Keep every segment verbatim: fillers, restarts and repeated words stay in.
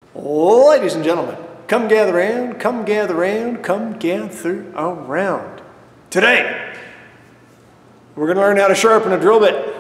Ladies and gentlemen, come gather round, come gather round, come gather around. Today, we're going to learn how to sharpen a drill bit.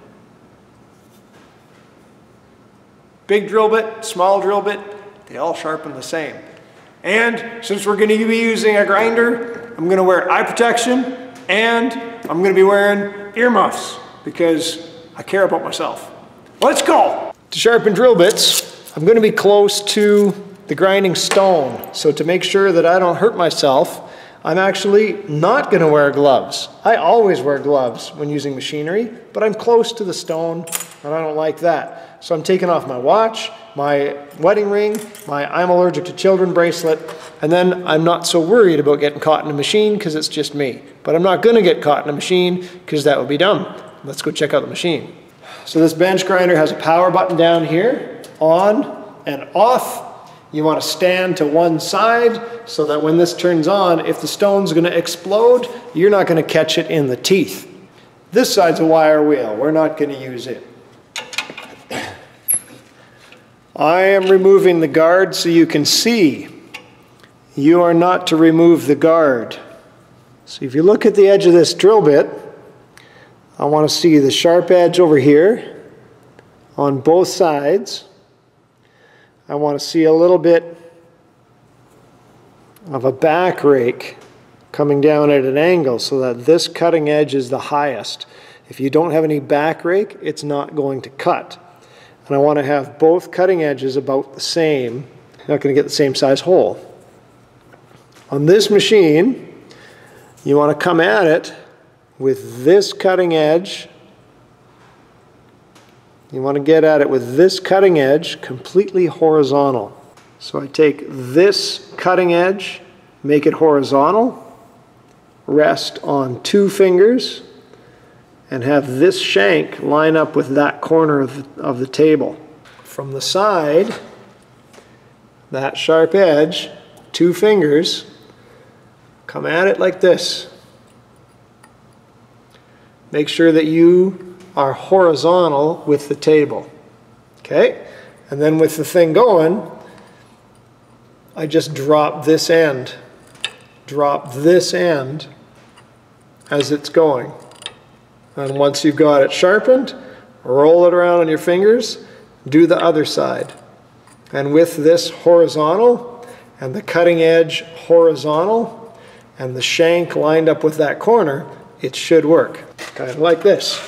Big drill bit, small drill bit, they all sharpen the same. And since we're going to be using a grinder, I'm going to wear eye protection and I'm going to be wearing earmuffs because I care about myself. Let's go! To sharpen drill bits, I'm going to be close to the grinding stone. So to make sure that I don't hurt myself, I'm actually not going to wear gloves. I always wear gloves when using machinery, but I'm close to the stone and I don't like that. So I'm taking off my watch, my wedding ring, my I'm allergic to children bracelet, and then I'm not so worried about getting caught in a machine because it's just me. But I'm not going to get caught in a machine because that would be dumb. Let's go check out the machine. So this bench grinder has a power button down here, on and off. You want to stand to one side so that when this turns on, if the stone's going to explode, you're not going to catch it in the teeth. This side's a wire wheel. We're not going to use it. I am removing the guard so you can see. You are not to remove the guard. So if you look at the edge of this drill bit, I want to see the sharp edge over here on both sides. I want to see a little bit of a back rake coming down at an angle so that this cutting edge is the highest. If you don't have any back rake, it's not going to cut. And I want to have both cutting edges about the same. You're not going to get the same size hole. On this machine, you want to come at it with this cutting edge. You want to get at it with this cutting edge completely horizontal. So I take this cutting edge, make it horizontal, rest on two fingers, and have this shank line up with that corner of the, of the table. From the side, that sharp edge, two fingers, come at it like this. Make sure that you are horizontal with the table. Okay? And then with the thing going, I just drop this end. Drop this end as it's going. And once you've got it sharpened, roll it around on your fingers, do the other side. And with this horizontal, and the cutting edge horizontal, and the shank lined up with that corner, it should work. Kind of like this.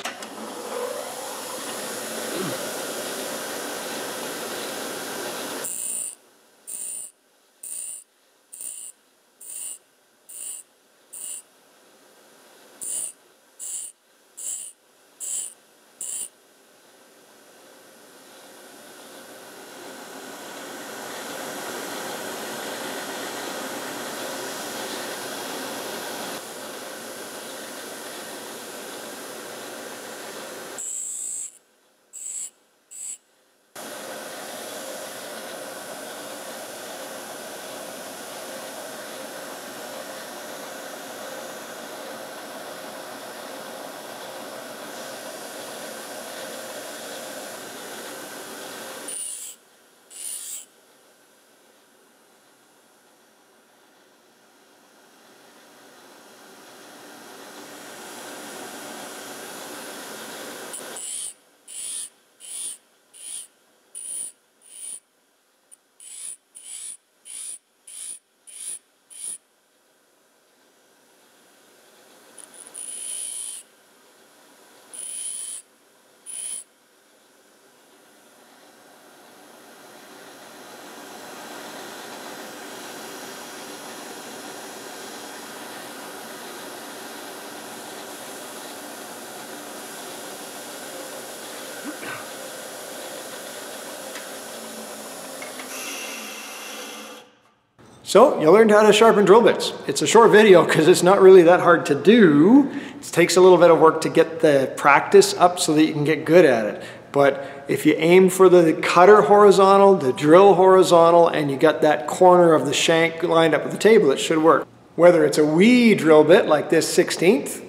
So you learned how to sharpen drill bits. It's a short video because it's not really that hard to do. It takes a little bit of work to get the practice up so that you can get good at it. But if you aim for the cutter horizontal, the drill horizontal, and you got that corner of the shank lined up with the table, it should work. Whether it's a wee drill bit like this sixteenth,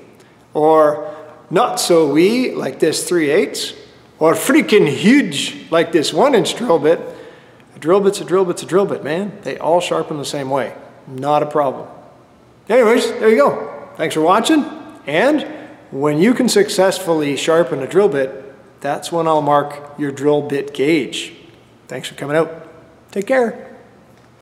or not so wee like this three eighths, or freaking huge like this one inch drill bit, it drill bit's a drill bit's a drill bit, man. They all sharpen the same way. Not a problem. Anyways, there you go. Thanks for watching. And when you can successfully sharpen a drill bit, that's when I'll mark your drill bit gauge. Thanks for coming out. Take care.